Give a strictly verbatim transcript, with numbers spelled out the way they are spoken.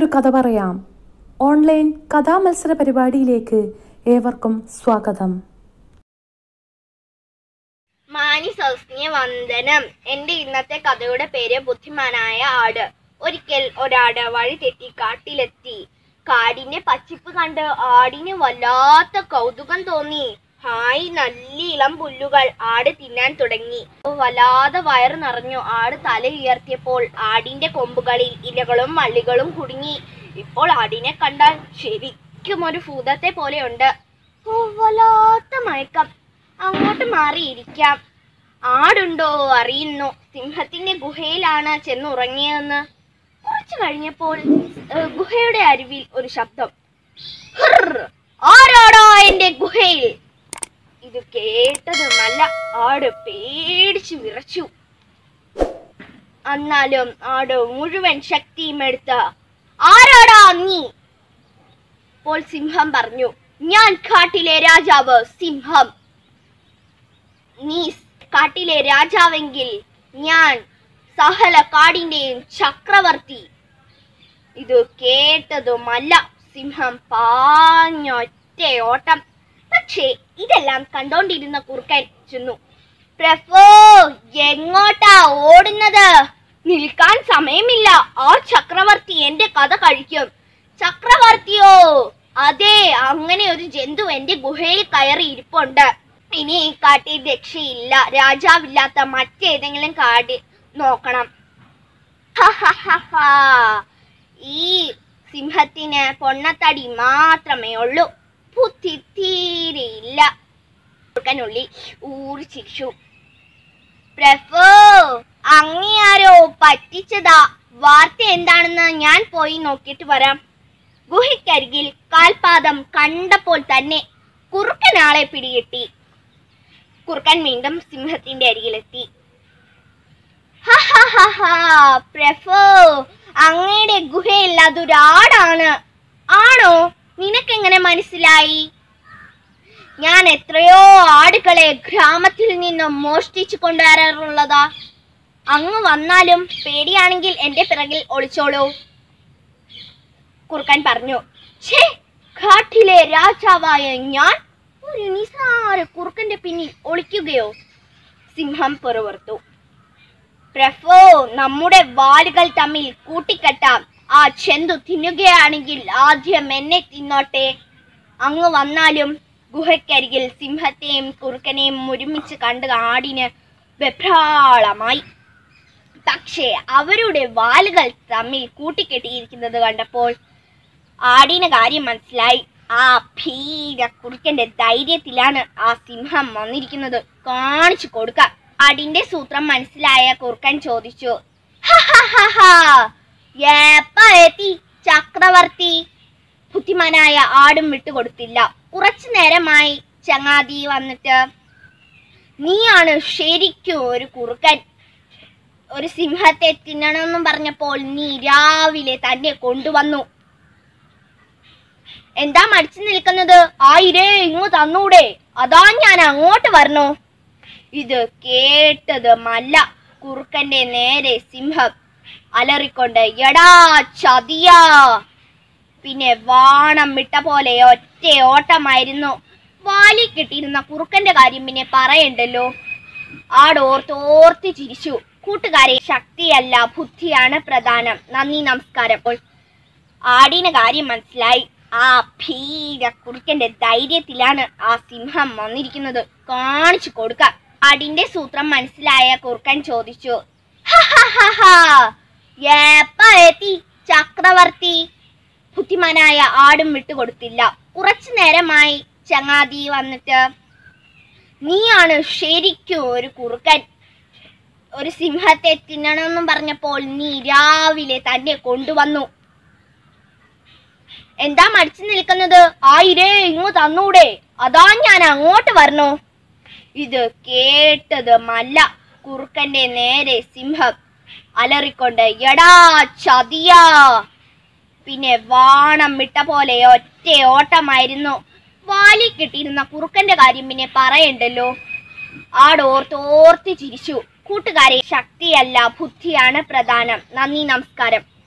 കഥ പറയാം. ഓൺലൈൻ കഥാമത്സര പരിപാടിയിലേക്ക് ഏവർക്കും സ്വാഗതം. മാനിസൗസ്യ വന്ദനം. എന്റെ ഇന്നത്തെ കഥയുടെ പേര് ബുദ്ധിമാനായ ആട്. ഒരിക്കൽ ഒരാട് വഴി തെറ്റി കാട്ടിലെത്തി. കാടിന്റെ പച്ചിപ്പ് കണ്ട് ആടിന് വല്ലാത്ത കൗതുകം തോന്നി. ഹായ്, നല്ല ഇളം പുല്ലുകൾ. ആട് തിന്നാൻ തുടങ്ങി. വല്ലാതെ വയറ് നിറഞ്ഞു. ആട് തല ഉയർത്തിയപ്പോൾ ആടിന്റെ കൊമ്പുകളിൽ ഇലകളും വള്ളികളും കുടുങ്ങി. ഇപ്പോൾ ആടിനെ കണ്ടാൽ ശരിക്കും ഒരു ഭൂതത്തെ പോലെയുണ്ട്. ഓ, വല്ലാത്ത മയക്കം. അങ്ങോട്ട് മാറിയിരിക്കാം. ആടുണ്ടോ അറിയുന്നു. സിംഹത്തിന്റെ ഗുഹയിലാണ് ചെന്നുറങ്ങിയതെന്ന്. കുറച്ചു കഴിഞ്ഞപ്പോൾ ഗുഹയുടെ അരുവിൽ ഒരു ശബ്ദം. ആരാടാ എന്റെ ഗുഹയിൽ? ഇത് കേട്ടതുമല്ല. ആട് പേടിച്ചു വിറച്ചു. എന്നാലും ആട് മുഴുവൻ ശക്തിയും എടുത്ത്, ആരാടാ നീ? അപ്പോൾ സിംഹം പറഞ്ഞു, ഞാൻ കാട്ടിലെ രാജാവ് സിംഹം. നീ കാട്ടിലെ രാജാവെങ്കിൽ ഞാൻ സകല കാടിന്റെയും ചക്രവർത്തി. ഇത് കേട്ടതുമല്ല. സിംഹം പാഞ്ഞൊറ്റ ഓട്ടം. പക്ഷേ ഇതെല്ലാം കണ്ടോണ്ടിരുന്ന കുറുക്കൻ ചെന്നു. പ്രഭോ, എങ്ങോട്ടാ ഓടുന്നത്? നിൽക്കാൻ സമയമില്ല. ആ ചക്രവർത്തി എന്റെ കഥ കഴിക്കും. ചക്രവർത്തിയോ? അതെ, അങ്ങനെ ഒരു ജന്തു എന്റെ ഗുഹയിൽ കയറി ഇരിപ്പുണ്ട്. ഇനി ഈ കാട്ടിൽ രക്ഷയില്ല. രാജാവില്ലാത്ത മറ്റേതെങ്കിലും കാട് നോക്കണം. ഈ സിംഹത്തിന് പൊണ്ണത്തടി മാത്രമേ ഉള്ളൂ. ബുദ്ധി തീരെയില്ല. കുറുക്കനുള്ളിൽ ഊറി ചിരിച്ചു. പ്രഭോ, അങ്ങയാരോ പറ്റിച്ചതാ. വാർത്ത എന്താണെന്ന് ഞാൻ പോയി നോക്കിയിട്ട് വരാം. ഗുഹയ്ക്കരികിൽ കാൽപാദം കണ്ടപ്പോൾ തന്നെ കുറുക്കനാളെ പിടികിട്ടി. കുറുക്കൻ വീണ്ടും സിംഹത്തിന്റെ അരികിലെത്തി. പ്രഭോ, അങ്ങയുടെ ഗുഹയിൽ അതൊരാടാണ്. ആണോ? നിനക്കെങ്ങനെ മനസ്സിലായി? ഞാൻ എത്രയോ ആടുകളെ ഗ്രാമത്തിൽ നിന്നും മോഷ്ടിച്ചു കൊണ്ടുവരാറുള്ളതാ. അങ്ങ് വന്നാലും പേടിയാണെങ്കിൽ എന്റെ പിറകിൽ ഒളിച്ചോളൂ, കുറുക്കൻ പറഞ്ഞു. ഛേ, കാട്ടിലെ രാജാവായ ഞാൻ ഒരു നിസാര കുറുക്കന്റെ പിന്നിൽ ഒളിക്കുകയോ? സിംഹം പുറവർത്തു. പ്രഭോ, നമ്മുടെ വാലുകൾ തമ്മിൽ കൂട്ടിക്കെട്ടാം. ആ ചെന്തു തിന്നുകയാണെങ്കിൽ ആദ്യം എന്നെ തിന്നോട്ടെ. അങ്ങ് വന്നാലും. ഗുഹയ്ക്കരികിൽ സിംഹത്തെയും കുറുക്കനെയും ഒരുമിച്ച് കണ്ട് ആടിന് വെപ്രാളമായി. പക്ഷേ അവരുടെ വാലുകൾ തമ്മിൽ കൂട്ടിക്കെട്ടിയിരിക്കുന്നത് കണ്ടപ്പോൾ ആടിന് കാര്യം മനസ്സിലായി. ആ ഭീര കുറുക്കന്റെ ധൈര്യത്തിലാണ് ആ സിംഹം വന്നിരിക്കുന്നത്. കാണിച്ചു കൊടുക്കാം. ആടിന്റെ സൂത്രം മനസ്സിലായ കുറുക്കൻ ചോദിച്ചു, എപ്പ എത്തി ചക്രവർത്തി? ബുദ്ധിമാനായ ആടും വിട്ടുകൊടുത്തില്ല. കുറച്ചു നേരമായി ചങ്ങാതി വന്നിട്ട്. നീയാണ് ശരിക്കും ഒരു കുറുക്കൻ. ഒരു സിംഹത്തെ തിന്നണമെന്നും പറഞ്ഞപ്പോൾ നീ രാവിലെ തന്നെ കൊണ്ടുവന്നു. എന്താ മടിച്ചു നിൽക്കുന്നത്? ആയിരേ, ഇങ്ങ് തന്നൂടെ? അതാ ഞാൻ അങ്ങോട്ട് വരണോ? ഇത് കേട്ടതുമല്ല. കുറുക്കന്റെ നേരെ സിംഹം അലറിക്കൊണ്ട്, എടാ ചതിയാ! പിന്നെ വാണം വിട്ട പോലെ ഒറ്റ ഓട്ടമായിരുന്നു. വാലി കിട്ടിയിരുന്ന കുറുക്കന്റെ കാര്യം പിന്നെ പറയണ്ടല്ലോ. ആടോർത്തോർത്ത് ചിരിച്ചു. കൂട്ടുകാരെ, ശക്തിയല്ല ബുദ്ധിയാണ് പ്രധാനം. നന്ദി, നമസ്കാരം. ആടിന് കാര്യം മനസ്സിലായി. ആ ഭീര കുറുക്കന്റെ ധൈര്യത്തിലാണ് ആ സിംഹം വന്നിരിക്കുന്നത്. കാണിച്ചു കൊടുക്കാം. ആടിന്റെ സൂത്രം മനസ്സിലായ കുറുക്കൻ ചോദിച്ചു, എപ്പ എത്തി ചക്രവർത്തി? ബുദ്ധിമാനായ ആടും വിട്ടുകൊടുത്തില്ല. കുറച്ചു നേരമായി ചങ്ങാതി വന്നിട്ട്. നീയാണ് ശരിക്കും ഒരു കുറുക്കൻ. ഒരു സിംഹത്തെ തിന്നണമെന്നും പറഞ്ഞപ്പോൾ നീ രാവിലെ തന്നെ കൊണ്ടുവന്നു. എന്താ മടിച്ചു നിൽക്കുന്നത്? ആയിരേ, ഇങ്ങ് തന്നൂടെ? അതാ ഞാൻ അങ്ങോട്ട് വരണോ? ഇത് കേട്ടതുമല്ല. കുറുക്കന്റെ നേരെ സിംഹം അലറിക്കൊണ്ട്, എടാ ചതിയാ! പിന്നെ വാണം വിട്ട പോലെ ഒറ്റ ഓട്ടമായിരുന്നു. വാലി കിട്ടിയിരുന്ന കുറുക്കന്റെ കാര്യം പിന്നെ പറയണ്ടല്ലോ. ആടോർത്തോർത്ത് ചിരിച്ചു. കൂട്ടുകാരെ, ശക്തിയല്ല ബുദ്ധിയാണ് പ്രധാനം. നന്ദി, നമസ്കാരം.